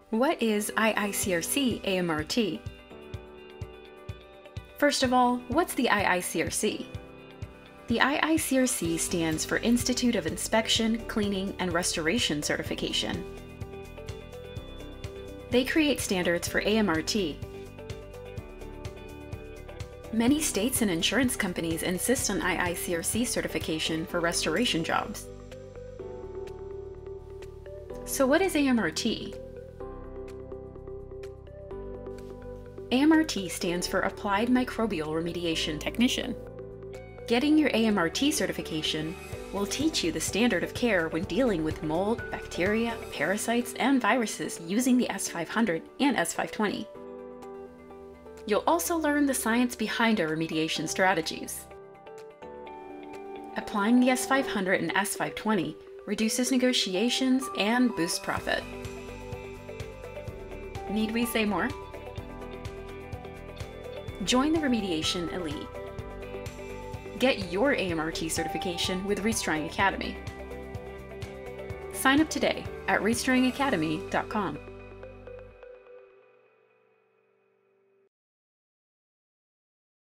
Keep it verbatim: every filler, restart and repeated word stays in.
What is I I C R C A M R T? First of all, what's the I I C R C? The I I C R C stands for Institute of Inspection, Cleaning, and Restoration Certification. They create standards for A M R T. Many states and insurance companies insist on I I C R C certification for restoration jobs. So what is A M R T? A M R T stands for Applied Microbial Remediation Technician. Getting your A M R T certification will teach you the standard of care when dealing with mold, bacteria, parasites, and viruses using the S five hundred and S five twenty. You'll also learn the science behind our remediation strategies. Applying the S five hundred and S five twenty reduces negotiations and boosts profit. Need we say more? Join the Remediation Elite. Get your A M R T certification with Reets Drying Academy. Sign up today at reets drying academy dot com.